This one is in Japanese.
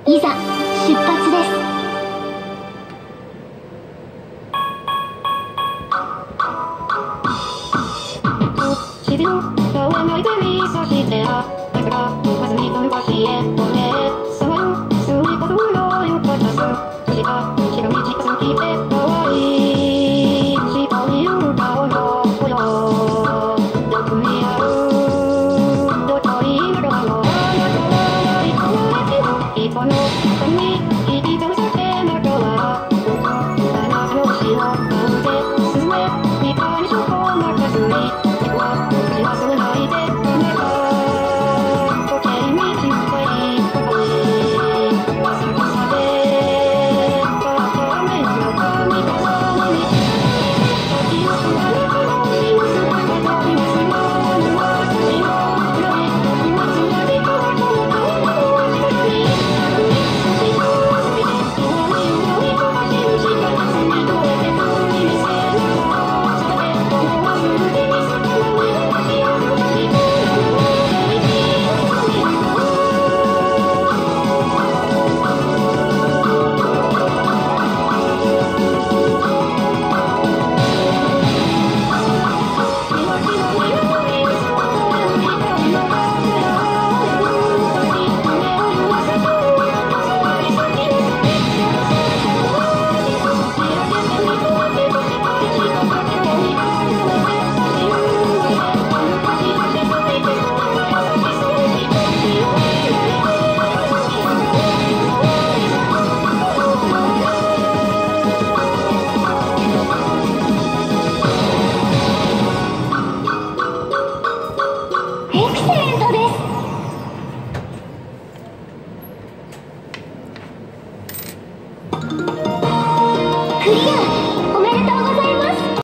いざ出発です。 唇をないで見さしてやだからまずに昔へとね触るすいことのよかったすしかしがみ近づきてかわいいしという顔の子よよく似合うどこいながらのあなたはないこの街を人のために生きてるだけだからあなたの後ろ顔で進めみたいにそこ任ずに忘れないであなた時計道深い朝霞でバカめの髪飾り先をあなたの心姿飛びますもの私の裏に今つらりからこの顔の後ろにそしてそれで今のように小橋の時間が過ぎとれてくに見せながらそれで思わず腕に逆らうクリア。